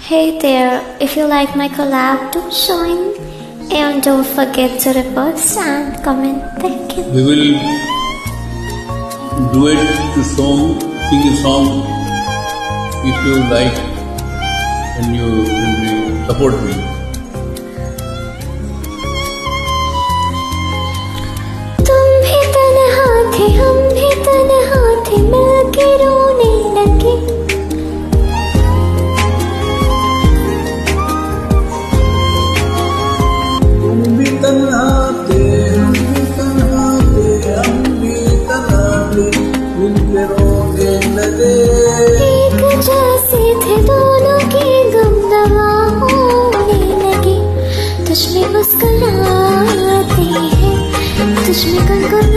Hey there, if you like my collab, do join and don't forget to repost and comment. Thank you. We will duet the song, sing a song if you like and you will support me. तुम भी तन्हा थे, हम भी तन्हा थे, मिलके रोने लगे। तुम भी तन्हा थे, हम भी तन्हा थे, हम भी तन्हा थे, मिलके रोने लगे। एक जैसे थे दोनों की गम दवा होने लगी। तुझ में मुस्कुराते हैं, तुझ में गुनगुनाते